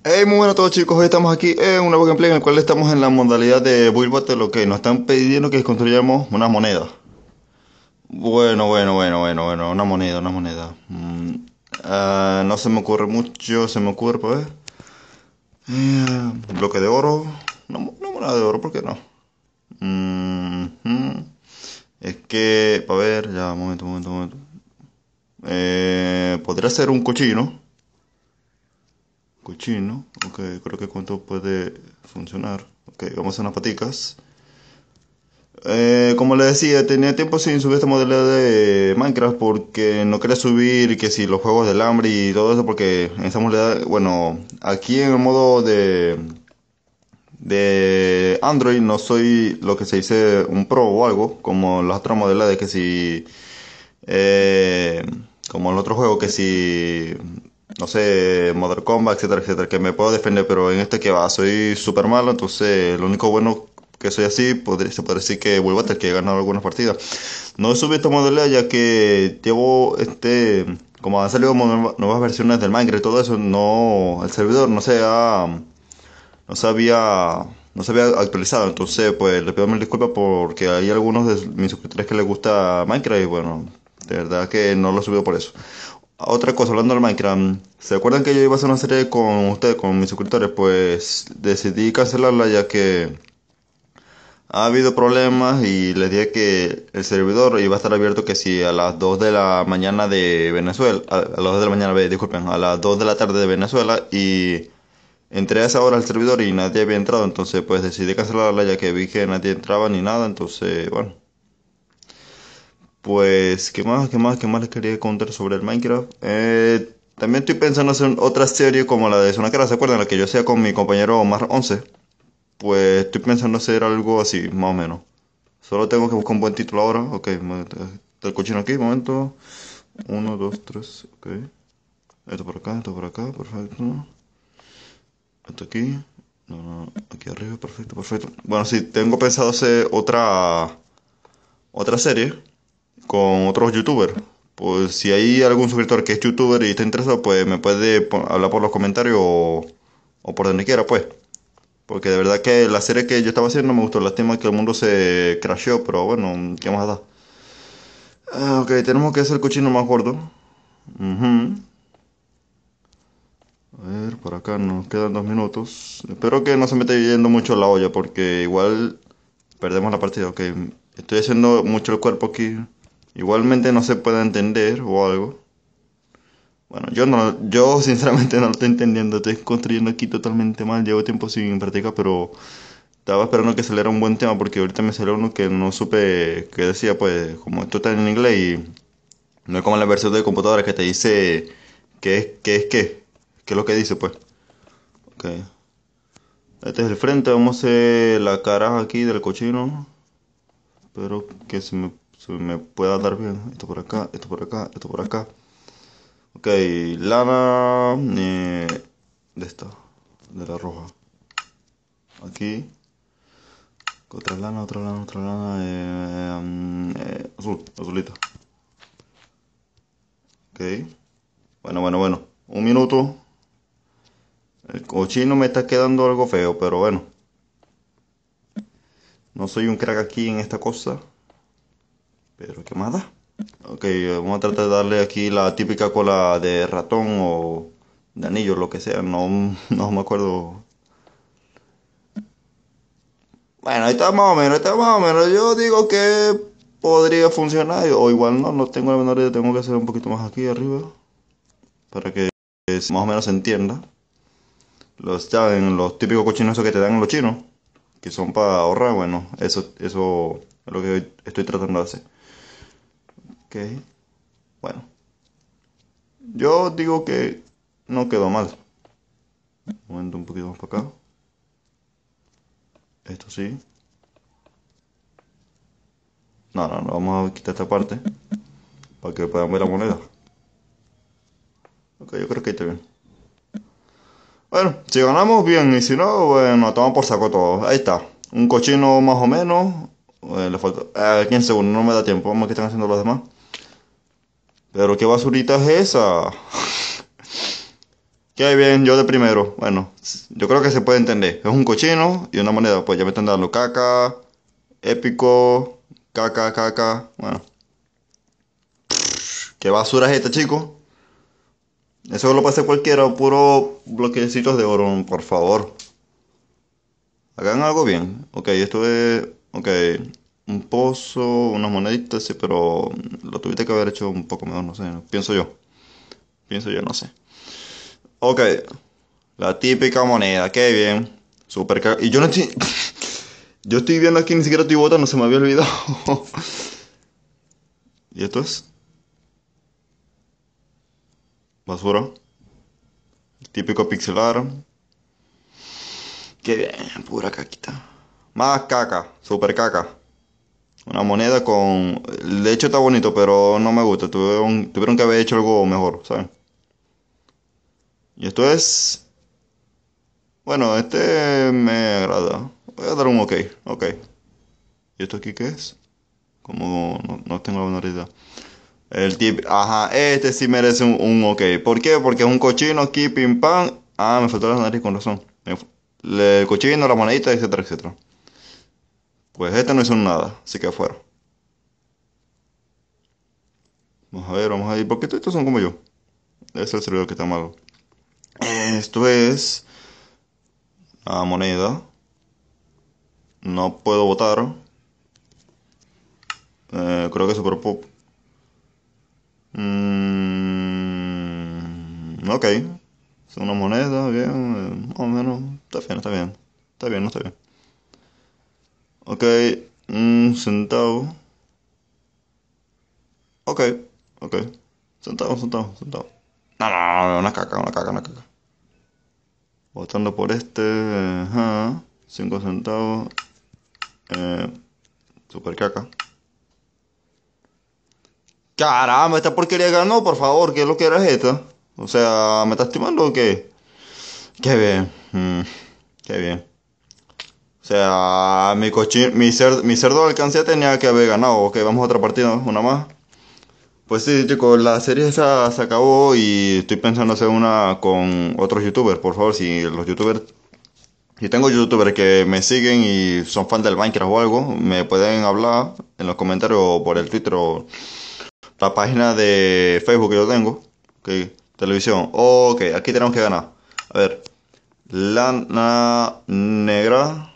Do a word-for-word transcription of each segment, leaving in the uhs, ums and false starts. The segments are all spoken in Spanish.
Hey, muy bueno a todos chicos, hoy estamos aquí en un nuevo gameplay en el cual estamos en la modalidad de Build Battle, ok, nos están pidiendo que construyamos una moneda. Bueno, bueno, bueno, bueno, bueno, una moneda, una moneda. Mm, ah, no se me ocurre mucho, se me ocurre, pues. eh, bloque de oro, no, no moneda de oro, ¿por qué no? Mm, mm, es que, para ver, ya, un momento, un momento, un momento. Eh, podría ser un cochino. Cochino, ok, creo que cuánto puede funcionar. Ok, vamos a hacer unas paticas. Eh, como le decía, tenía tiempo sin subir esta modalidad de Minecraft porque no quería subir que si los juegos del hambre y todo eso porque en esta modalidad, bueno, aquí en el modo de, de Android no soy lo que se dice un pro o algo, como las otras modalidades que si, eh, como en el otro juego que si, no sé, Modern Combat, etcétera, etcétera, que me puedo defender, pero en este que va, soy súper malo, entonces lo único bueno que soy así, podría, se podría decir que vuelvo a tener que he ganado algunas partidas. No he subido esta modalidad ya que llevo este, como han salido mo- nuevas versiones del Minecraft y todo eso, no, el servidor no se ha, no se había, no se había actualizado, entonces pues le pido mil disculpas porque hay algunos de mis suscriptores que les gusta Minecraft y bueno, de verdad que no lo he subido por eso. Otra cosa, hablando del Minecraft, ¿se acuerdan que yo iba a hacer una serie con ustedes, con mis suscriptores? Pues decidí cancelarla ya que ha habido problemas y les dije que el servidor iba a estar abierto que si a las dos de la mañana de Venezuela, a, a las dos de la mañana, ve, disculpen, a las dos de la tarde de Venezuela y entré a esa hora al servidor y nadie había entrado, entonces pues decidí cancelarla ya que vi que nadie entraba ni nada, entonces bueno, pues qué más, qué más, qué más les quería contar sobre el Minecraft. Eh, también estoy pensando hacer otra serie como la de Zona Cara, ¿se acuerdan? La que yo hacía con mi compañero Omar once. Pues estoy pensando hacer algo así, más o menos. Solo tengo que buscar un buen título ahora. Ok, me- está el cochino aquí, un momento. Uno, dos, tres, ok. Esto por acá, esto por acá, perfecto. Esto aquí. No, no, aquí arriba, perfecto, perfecto. Bueno, sí, tengo pensado hacer otra, otra serie con otros youtubers. Pues si hay algún suscriptor que es youtuber y está interesado, pues me puede po- hablar por los comentarios o, o por donde quiera, pues. Porque de verdad que la serie que yo estaba haciendo me gustó. Lástima que el mundo se crasheó, pero bueno, ¿qué más da? Ah, ok, tenemos que hacer el cochino más gordo. Ujú. A ver, por acá nos quedan dos minutos. Espero que no se me esté yendo mucho la olla porque igual perdemos la partida. Ok, estoy haciendo mucho el cuerpo aquí. Igualmente no se puede entender o algo. Bueno, yo no, yo sinceramente no lo estoy entendiendo. Estoy construyendo aquí totalmente mal. Llevo tiempo sin practicar, pero estaba esperando que saliera un buen tema porque ahorita me salió uno que no supe qué decía, pues como esto está en inglés y no es como la versión de computadora que te dice qué es qué es qué, qué es lo que dice, pues. Ok. Este es el frente, vamos a hacer la cara aquí del cochino. Espero que se me, se me pueda dar bien. Esto por acá, esto por acá, esto por acá. Ok, lana eh, de esta, de la roja. Aquí. Otra lana, otra lana, otra lana. Eh, mm, eh, azul, azulita. Ok. Bueno, bueno, bueno. Un minuto. El cochino me está quedando algo feo, pero bueno. No soy un crack aquí en esta cosa. Pero ¿qué más da? Ok, vamos a tratar de darle aquí la típica cola de ratón o de anillo, lo que sea. No, no me acuerdo. Bueno, ahí está más o menos, ahí está más o menos. Yo digo que podría funcionar. O igual no, no tengo la menor idea. Tengo que hacer un poquito más aquí arriba. Para que más o menos se entienda. Los, ya ven, los típicos cochinos esos que te dan los chinos. Que son para ahorrar, bueno, eso, eso es lo que estoy tratando de hacer. Ok, bueno, yo digo que no quedó mal. Un momento un poquito más para acá. Esto sí. No, no, no, vamos a quitar esta parte para que puedan ver la moneda. Ok, yo creo que está bien. Bueno, si ganamos bien y si no, bueno, tomamos por saco todo. Ahí está. Un cochino más o menos. Eh, le falta. Eh, quince segundos, no me da tiempo. Vamos a ver qué están haciendo los demás. Pero qué basurita es esa. Qué bien, yo de primero. Bueno, yo creo que se puede entender. Es un cochino y una moneda. Pues ya me están dando caca, épico, caca, caca. Bueno, ¿qué basura es esta, chico? Eso lo pase cualquiera, puro bloquecitos de oro, por favor. Hagan algo bien. Ok, esto es. Ok, un pozo, unas moneditas, sí, pero lo tuviste que haber hecho un poco mejor, no sé. Pienso yo. Pienso yo, no sé. Ok, la típica moneda, qué bien. Super ca- Y yo no estoy. Yo estoy viendo aquí, ni siquiera estoy votando, se me había olvidado. ¿Y esto es? Basura. Típico pixelar. Qué bien, pura caquita. Más caca, super caca. Una moneda con... De hecho está bonito, pero no me gusta. Tuvieron, tuvieron que haber hecho algo mejor, ¿saben? Y esto es... Bueno, este me agrada. Voy a dar un ok, ok. ¿Y esto aquí qué es? Como no, no tengo la menor idea. El tip, ajá, este sí merece un, un ok. ¿Por qué? Porque es un cochino aquí, pim pam. Ah, me faltó la nariz con razón. Me fu- le- el cochino, la monedita, etcétera, etcétera. Pues este no hizo nada, así que afuera. Vamos a ver, vamos a ver. ¿Por qué todos estos son como yo? Debe ser el servidor que está malo. Esto es la moneda. No puedo votar. Eh, creo que Super Pop. Mm, ok. Es una moneda, bien. eh, Más o menos. Está bien, está bien. Está bien, no está bien. Ok. Un centavo. Ok. Ok. Centavo, centavo, centavo. No, no, no, no, una caca, una caca, una caca. Votando por este. Ajá. Cinco centavos. Eh, super caca. Caramba, esta porquería ganó, por favor. ¿Qué es lo que era esta? O sea, ¿me estás estimando o qué? Qué bien. mm, qué bien. O sea, mi cochi- mi, cer- mi cerdo alcancé tenía que haber ganado. Ok, vamos a otra partida, una más. Pues sí, chicos, la serie esa se acabó y estoy pensando hacer una con otros youtubers. Por favor, si los youtubers, si tengo youtubers que me siguen y son fan del Minecraft o algo, me pueden hablar en los comentarios o por el Twitter o la página de Facebook que yo tengo. Ok, televisión. Ok, aquí tenemos que ganar. A ver, lana negra,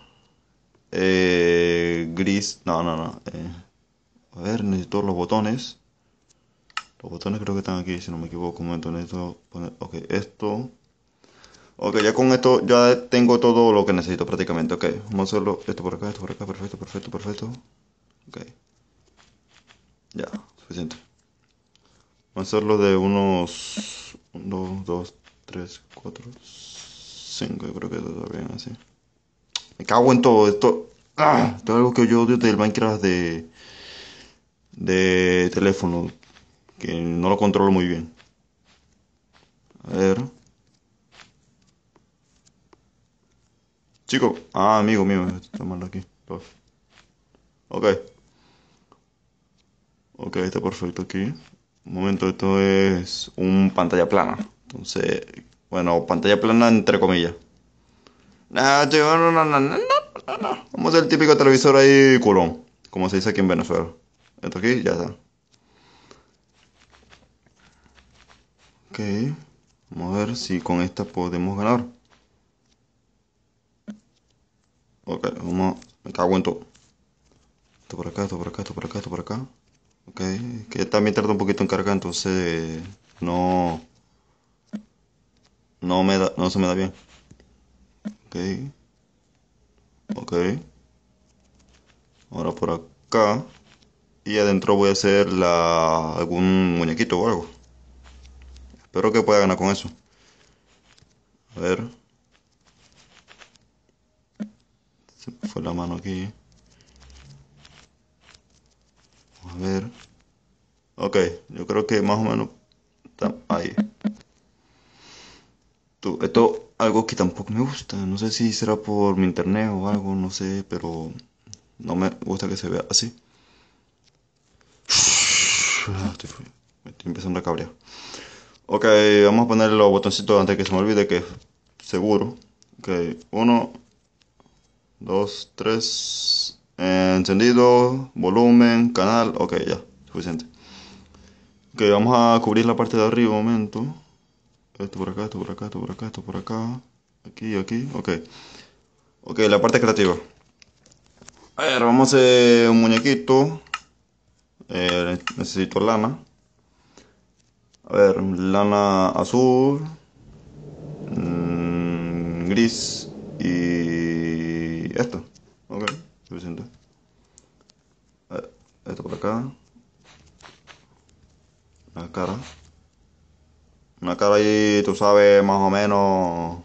eh, gris. No, no, no. eh, a ver, necesito los botones. Los botones creo que están aquí, si no me equivoco. Un momento, necesito poner. Ok, esto. Ok, ya con esto ya tengo todo lo que necesito prácticamente. Ok, vamos a hacerlo. Esto por acá, esto por acá. Perfecto, perfecto, perfecto. Ok, ya, suficiente. Vamos a hacerlo de unos uno, dos, tres, cuatro, cinco. Yo creo que todo bien así. Me cago en todo esto. Ah, esto es algo que yo odio del Minecraft de, de teléfono. Que no lo controlo muy bien. A ver. Chico. Ah, amigo mío. Está mal aquí. Dos. Ok. Ok, está perfecto aquí. Un momento, esto es un pantalla plana. Entonces, bueno, pantalla plana entre comillas. Nah, chico, no, no, no, no, no, no. Vamos a hacer el típico televisor ahí culón, como se dice aquí en Venezuela. Esto aquí, ya está. Ok, vamos a ver si con esta podemos ganar. Ok, vamos. Me cago en todo. Esto por acá, esto por acá, esto por acá, esto por acá. Ok, que también tarda un poquito en cargar, entonces no, no me da, no se me da bien. Ok, ok. Ahora por acá. Y adentro voy a hacer la, algún muñequito o algo. Espero que pueda ganar con eso. A ver, se me fue la mano aquí. A ver. Ok, yo creo que más o menos está ahí. Tú, esto algo que tampoco me gusta. No sé si será por mi internet o algo, no sé, pero no me gusta que se vea así. Ah, estoy, me estoy empezando a cabrear. Ok, vamos a poner los botoncitos antes que se me olvide que es seguro. Ok, uno, dos, tres. Encendido, volumen, canal. Ok, ya, suficiente. Ok, vamos a cubrir la parte de arriba un momento. Esto por acá, esto por acá, esto por acá, esto por acá. Aquí, aquí, ok. Ok, la parte creativa. A ver, vamos a hacer un muñequito. Eh, necesito lana. A ver, lana azul, mm, gris y esto. Ok, suficiente. A ver, esto por acá. La cara. Una cara ahí, tú sabes, más o menos.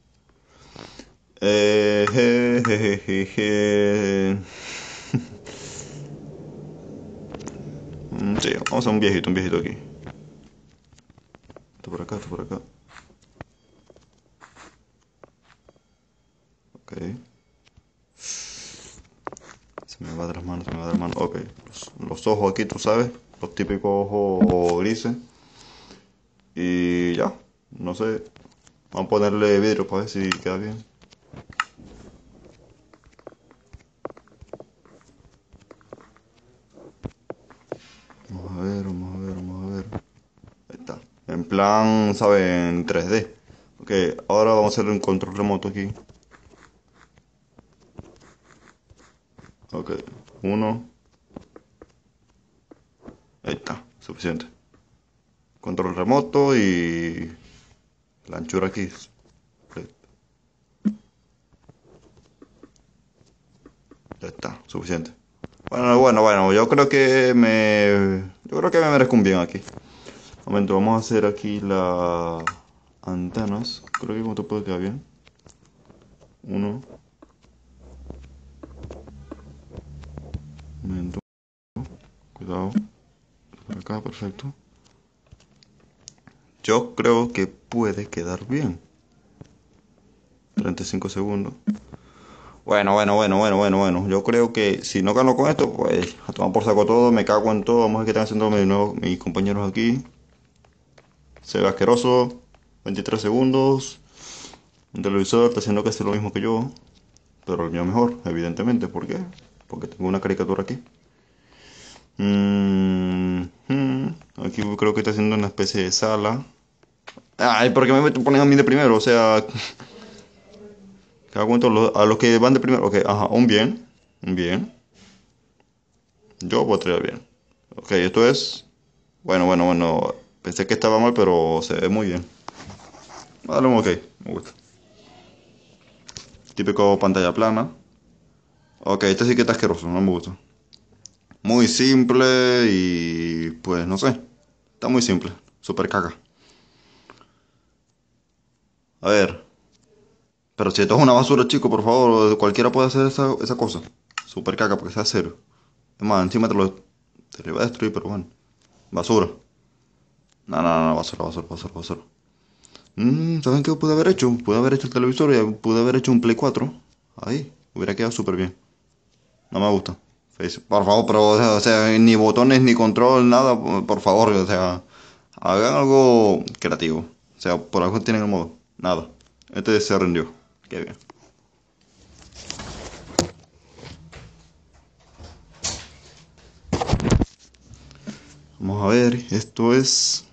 Eh, je, je, je, je. Mm, sí, vamos a hacer un viejito, un viejito aquí. Esto por acá, esto por acá. Ok. Se me va de las manos, se me va de las manos. Ok. Los, los ojos aquí, tú sabes. Los típicos ojos grises. Y ya. No sé. Vamos a ponerle vidrio para ver si queda bien. Vamos a ver, vamos a ver, vamos a ver. Ahí está. En plan, ¿saben? tres D. Ok, ahora vamos a hacer un control remoto aquí. Ok. Uno. Ahí está. Suficiente. Control remoto y la anchura aquí. Ya está, suficiente. Bueno, bueno, bueno, yo creo que me... Yo creo que me merezco un bien aquí. Un momento, vamos a hacer aquí las antenas. Creo que como te puede quedar bien. Uno. Un momento. Cuidado. Por acá, perfecto. Yo creo que puede quedar bien. treinta y cinco segundos. Bueno, bueno, bueno, bueno, bueno, bueno. Yo creo que si no gano con esto, pues a tomar por saco todo, me cago en todo. Vamos a ver qué están haciendo mis, nuevos, mis compañeros aquí. Se ve asqueroso. veintitrés segundos. Un televisor está haciendo casi lo mismo que yo. Pero el mío mejor, evidentemente. ¿Por qué? Porque tengo una caricatura aquí. Mm, hmm, Aquí creo que está haciendo una especie de sala. Ay, ¿por qué me ponen a mí de primero? O sea, cada cuento a los que van de primero. Ok, ajá, un bien. Un bien. Yo votaría bien. Ok, esto es. Bueno, bueno, bueno. Pensé que estaba mal, pero se ve muy bien. Vale, ok, me gusta. Típico pantalla plana. Ok, este sí que está asqueroso, no me gusta. Muy simple y pues no sé. Está muy simple. Super caca. A ver. Pero si esto es una basura, chico, por favor, cualquiera puede hacer esa, esa cosa. Super caca, porque sea cero. Es más, encima te lo, te lo iba a destruir, pero bueno. Basura. No, no, no, basura, basura, basura, basura. Mm, ¿saben qué pude haber hecho? Pude haber hecho el televisor y pude haber hecho un Play cuatro. Ahí, hubiera quedado súper bien. No me gusta. Face- Por favor, pero, o sea, o sea, ni botones, ni control, nada, por favor, o sea, hagan algo creativo. O sea, por algo tienen el modo. Nada. Este se rindió. Qué bien. Vamos a ver, esto es.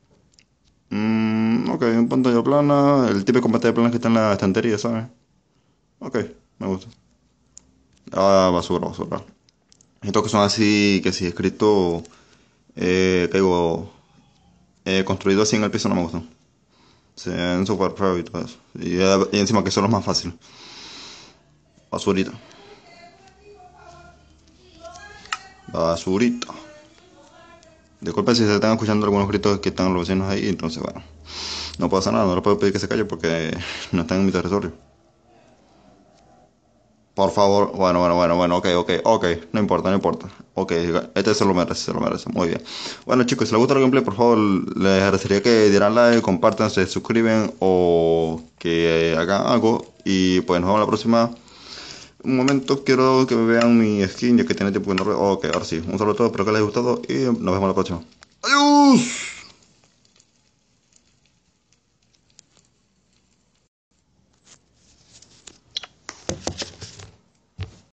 Mm, ok, en pantalla plana, el típico pantalla plana que está en la estantería, ¿sabes? Ok, me gusta. Ah, basura, basura. Estos que son así, que si escrito, eh, que digo, eh, construido así en el piso no me gustan. Se ven súper feo y todo eso. Y, eh, y encima que son los más fáciles. Basurita. Basurita. Disculpen si se están escuchando algunos gritos que están los vecinos ahí, entonces bueno. No pasa nada, no le puedo pedir que se calle porque no están en mi territorio. Por favor, bueno, bueno, bueno, bueno, ok, ok, ok, no importa, no importa. Ok, este se lo merece, se lo merece, muy bien. Bueno chicos, si les gusta el gameplay, por favor, les agradecería que dieran like, compartan, se suscriben o que hagan algo. Y pues nos vemos la próxima. Un momento, quiero que me vean mi skin, ya que tiene tiempo que no... Ok, ahora sí, un saludo a todos, espero que les haya gustado y nos vemos la próxima. ¡Adiós!